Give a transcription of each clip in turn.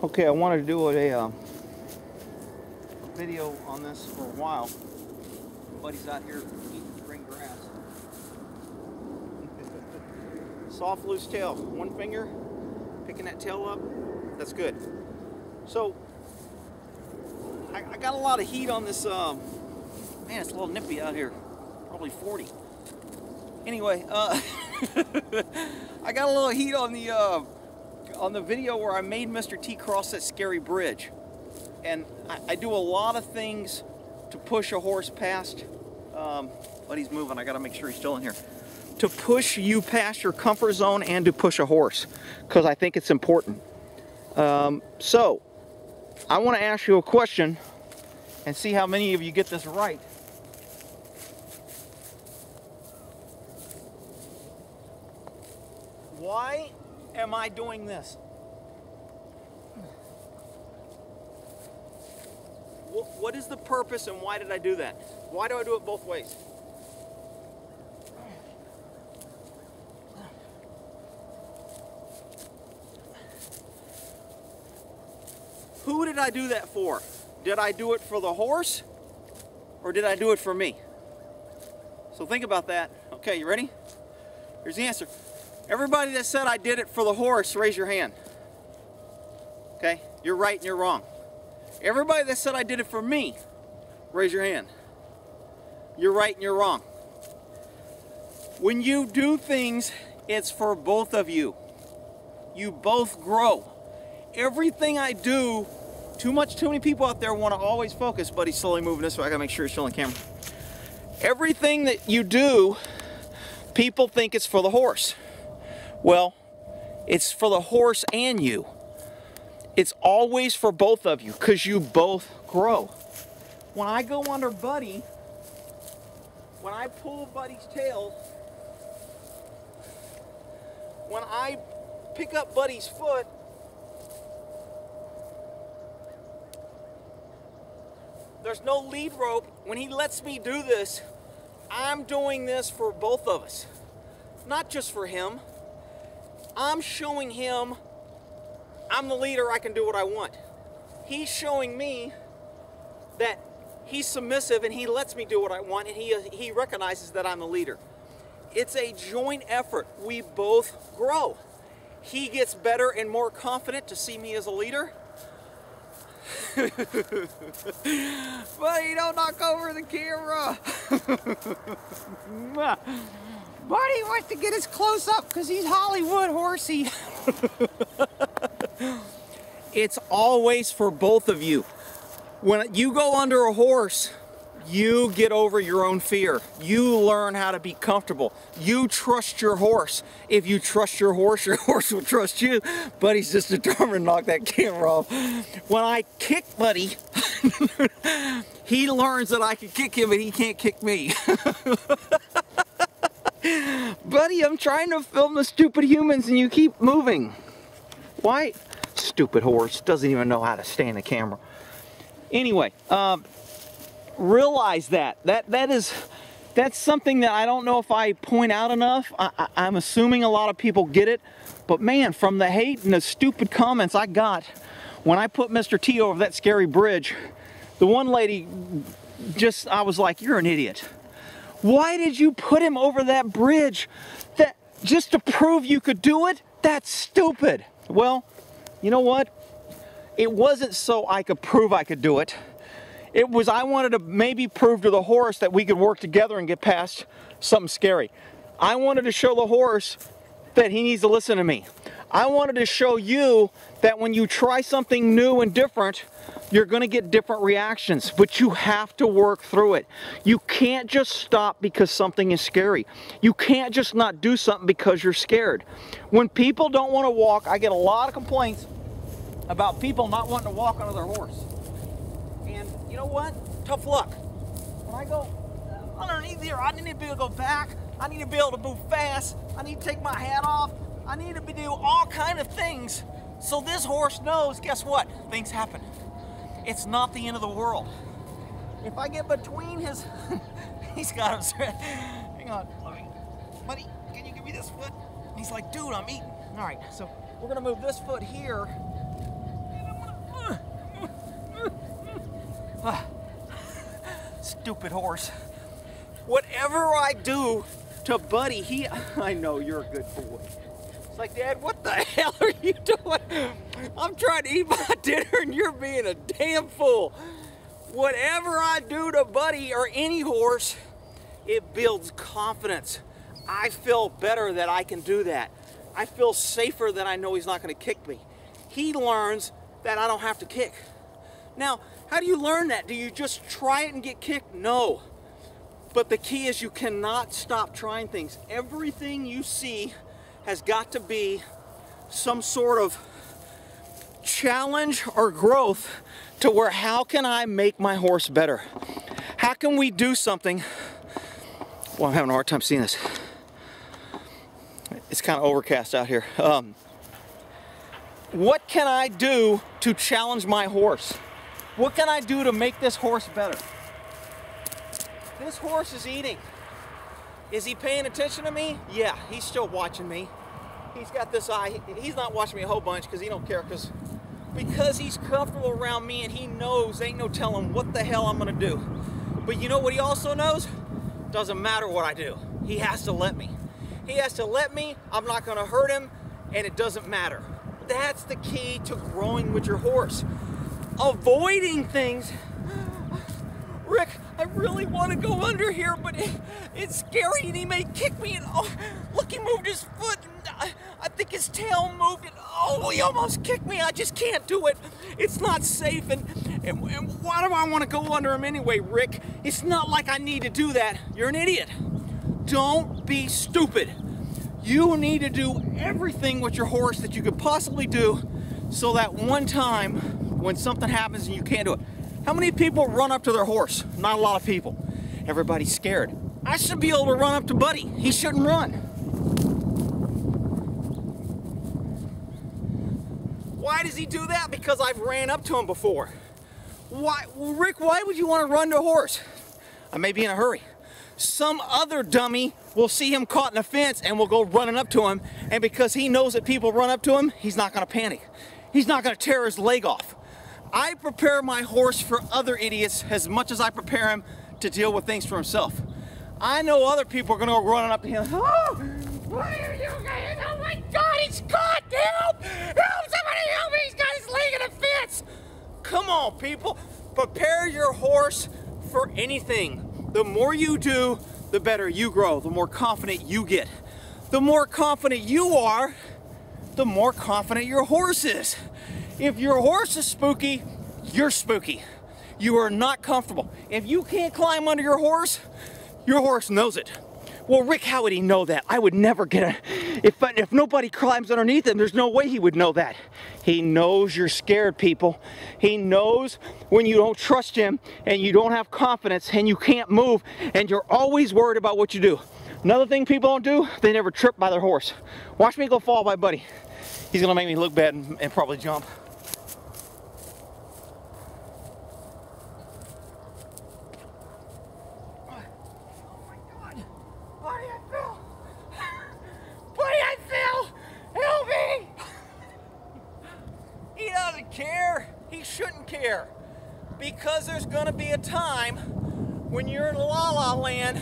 Okay, I wanted to do a video on this for a while. Buddy's out here eating spring grass. Soft, loose tail. One finger, picking that tail up. That's good. So, I got a lot of heat on this. Man, it's a little nippy out here. Probably 40. Anyway, I got a little heat on the video where I made Mr. T cross that scary bridge. And I do a lot of things to push a horse past, but he's moving, I gotta make sure he's still in here. To push you past your comfort zone and to push a horse, because I think it's important. So, I wanna ask you a question and see how many of you get this right. Why am I doing this? What is the purpose and why did I do that? Why do I do it both ways? Who did I do that for? Did I do it for the horse or did I do it for me? So think about that. Okay, you ready? Here's the answer. Everybody that said I did it for the horse, raise your hand. Okay, you're right and you're wrong. Everybody that said I did it for me, raise your hand. You're right and you're wrong. When you do things, it's for both of you. You both grow. Everything I do, too many people out there want to always focus, but he's slowly moving this way. I gotta make sure he's still on camera. Everything that you do, people think it's for the horse. Well, it's for the horse and you. It's always for both of you because you both grow. When I go under Buddy, when I pull Buddy's tail, when I pick up Buddy's foot, there's no lead rope. When he lets me do this, I'm doing this for both of us, not just for him. I'm showing him I'm the leader, I can do what I want. He's showing me that he's submissive and he lets me do what I want, and he recognizes that I'm the leader. It's a joint effort. We both grow. He gets better and more confident to see me as a leader. But you don't knock over the camera. Buddy wants to get his close up because he's Hollywood horsey. It's always for both of you. When you go under a horse, you get over your own fear. You learn how to be comfortable. You trust your horse. If you trust your horse will trust you. Buddy's just determined to knock that camera off. When I kick Buddy, he learns that I can kick him and he can't kick me. Buddy, I'm trying to film the stupid humans and you keep moving. Why? Stupid horse. Doesn't even know how to stay in the camera. Anyway, realize that's something that I don't know if I point out enough. I'm assuming a lot of people get it. But man, from the hate and the stupid comments I got when I put Mr. T over that scary bridge, the one lady I was like, you're an idiot. Why did you put him over that bridge? That just to prove you could do it? That's stupid. Well, you know what? It wasn't so I could prove I could do it. It was I wanted to maybe prove to the horse that we could work together and get past something scary. I wanted to show the horse that he needs to listen to me. I wanted to show you that when you try something new and different, you're going to get different reactions, but you have to work through it. You can't just stop because something is scary. You can't just not do something because you're scared. When people don't want to walk, I get a lot of complaints about people not wanting to walk under their horse. And you know what? Tough luck. When I go underneath here, I need to be able to go back. I need to be able to move fast. I need to take my hat off. I need to do all kind of things so this horse knows, guess what? Things happen. It's not the end of the world. If I get between his, he's got him. Hang on, buddy, can you give me this foot? He's like, dude, I'm eating. All right, so we're gonna move this foot here. And I'm Stupid horse. Whatever I do to Buddy, I know you're a good boy. It's like, Dad, what the hell are you doing? I'm trying to eat my dinner and you're being a damn fool. Whatever I do to Buddy or any horse, it builds confidence. I feel better that I can do that. I feel safer that I know he's not going to kick me. He learns that I don't have to kick. Now, how do you learn that? Do you just try it and get kicked? No. But the key is you cannot stop trying things. Everything you see has got to be some sort of challenge or growth to where how can I make my horse better? How can we do something? Well, I'm having a hard time seeing this. It's kind of overcast out here. What can I do to challenge my horse? What can I do to make this horse better? This horse is eating. Is he paying attention to me? Yeah, he's still watching me. He's got this eye. He's not watching me a whole bunch because he don't care, because he's comfortable around me and he knows ain't no telling what the hell I'm gonna do. But you know what he also knows? Doesn't matter what I do. He has to let me. He has to let me. I'm not gonna hurt him, and it doesn't matter. That's the key to growing with your horse. Avoiding things. Rick, I really want to go under here, but it's scary and he may kick me. And oh, look, he moved his foot. And I think his tail moved. And oh, he almost kicked me. I just can't do it. It's not safe. And why do I want to go under him anyway, Rick? It's not like I need to do that. You're an idiot. Don't be stupid. You need to do everything with your horse that you could possibly do so that one time when something happens and you can't do it. How many people run up to their horse? Not a lot of people. Everybody's scared. I should be able to run up to Buddy. He shouldn't run. Why does he do that? Because I've ran up to him before. Why, Rick, why would you want to run to a horse? I may be in a hurry. Some other dummy will see him caught in a fence and will go running up to him, and because he knows that people run up to him, he's not going to panic. He's not going to tear his leg off. I prepare my horse for other idiots as much as I prepare him to deal with things for himself. I know other people are going to go running up to him. Oh, what are you doing? Oh my God, he's caught! Help! Help! Somebody help me! He's got his leg in a fence! Come on, people. Prepare your horse for anything. The more you do, the better you grow, the more confident you get. The more confident you are, the more confident your horse is. If your horse is spooky, you're spooky. You are not comfortable. If you can't climb under your horse knows it. Well, Rick, how would he know that? I would never get if nobody climbs underneath him, there's no way he would know that. He knows you're scared, people. He knows when you don't trust him and you don't have confidence and you can't move and you're always worried about what you do. Another thing people don't do, they never trip by their horse. Watch me go fall by Buddy. He's gonna make me look bad and probably jump. Care. He shouldn't care, because there's gonna be a time when you're in la la land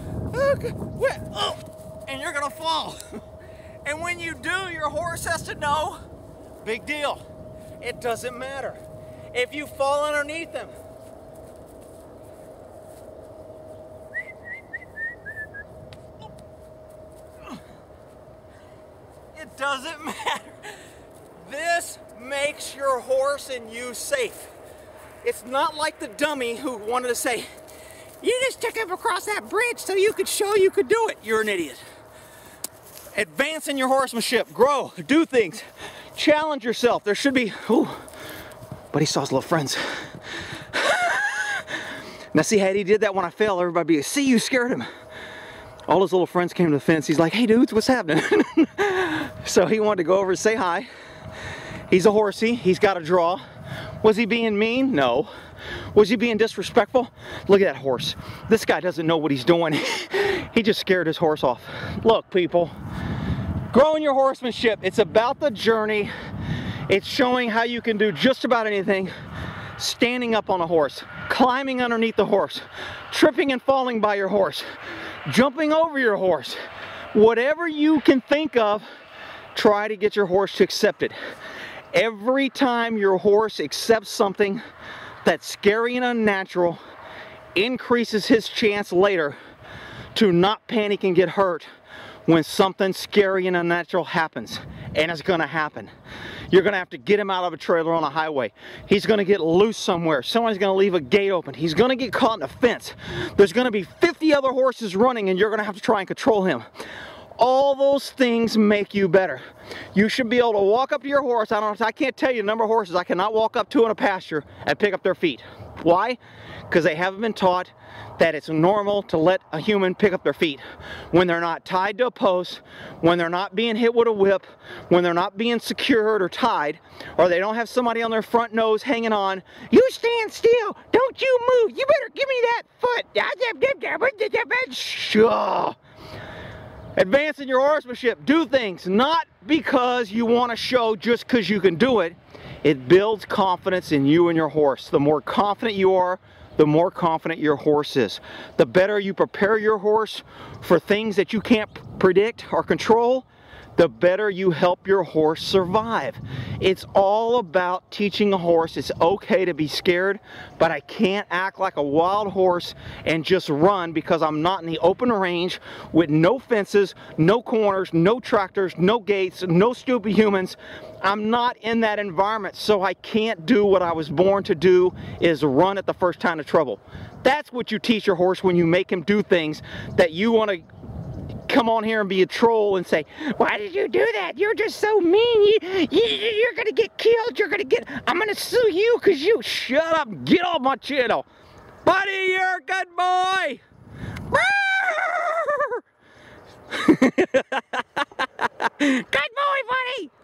and you're gonna fall. And when you do, your horse has to know, big deal. It doesn't matter if you fall underneath him. It doesn't matter. This makes your horse and you safe. It's not like the dummy who wanted to say, you just took him across that bridge so you could show you could do it. You're an idiot. Advance in your horsemanship. Grow. Do things. Challenge yourself. There should be... Ooh, but he saw his little friends. Now see how he did that when I fell? Everybody be, see, you scared him. All his little friends came to the fence. He's like, hey dudes, what's happening? So he wanted to go over and say hi. He's a horsey, he's got a draw. Was he being mean? No. Was he being disrespectful? Look at that horse. This guy doesn't know what he's doing. He just scared his horse off. Look, people, growing your horsemanship, it's about the journey. It's showing how you can do just about anything standing up on a horse, climbing underneath the horse, tripping and falling by your horse, jumping over your horse. Whatever you can think of, try to get your horse to accept it. Every time your horse accepts something that's scary and unnatural, increases his chance later to not panic and get hurt when something scary and unnatural happens. And it's going to happen. You're going to have to get him out of a trailer on a highway. He's going to get loose somewhere. Somebody's going to leave a gate open. He's going to get caught in a fence. There's going to be 50 other horses running and you're going to have to try and control him. All those things make you better. You should be able to walk up to your horse. I can't tell you the number of horses I cannot walk up to in a pasture and pick up their feet. Why? Because they haven't been taught that it's normal to let a human pick up their feet when they're not tied to a post, when they're not being hit with a whip, when they're not being secured or tied, or they don't have somebody on their front nose hanging on. You stand still, don't you move, you better give me that foot. Sure. Advancing your horsemanship, do things not because you want to show just because you can do it. It builds confidence in you and your horse. The more confident you are, the more confident your horse is. The better you prepare your horse for things that you can't predict or control, the better you help your horse survive. It's all about teaching a horse it's okay to be scared, but I can't act like a wild horse and just run because I'm not in the open range with no fences, no corners, no tractors, no gates, no stupid humans. I'm not in that environment, so I can't do what I was born to do, is run at the first time of trouble. That's what you teach your horse when you make him do things that you want to come on here and be a troll and say, why did you do that? You're just so mean. You're going to get killed. I'm going to sue you because you, shut up, get off my channel. Buddy, you're a good boy. Good boy, buddy.